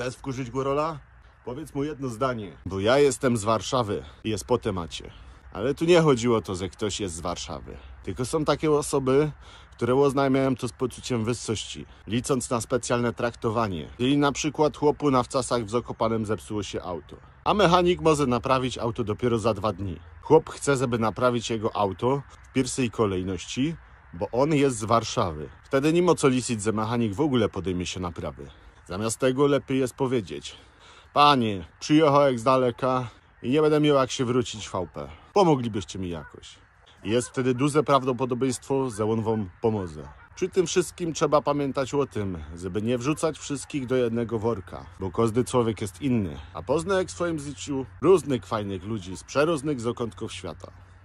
Chcesz wkurzyć Górola? Powiedz mu jedno zdanie, bo ja jestem z Warszawy i jest po temacie. Ale tu nie chodziło o to, że ktoś jest z Warszawy. Tylko są takie osoby, które oznajmiają to z poczuciem wyższości, licząc na specjalne traktowanie. Czyli na przykład chłopu na wczasach w Zakopanem zepsuło się auto, a mechanik może naprawić auto dopiero za 2 dni. Chłop chce, żeby naprawić jego auto w pierwszej kolejności, bo on jest z Warszawy. Wtedy nie ma co liczyć, że mechanik w ogóle podejmie się naprawy. Zamiast tego lepiej jest powiedzieć: panie, przyjechałem z daleka i nie będę miał jak się wrócić w VP. Pomoglibyście mi jakoś. Jest wtedy duże prawdopodobieństwo, że on wam pomoże. Przy tym wszystkim trzeba pamiętać o tym, żeby nie wrzucać wszystkich do jednego worka, bo każdy człowiek jest inny, a poznaj w swoim życiu różnych fajnych ludzi z przeróżnych zakątków świata.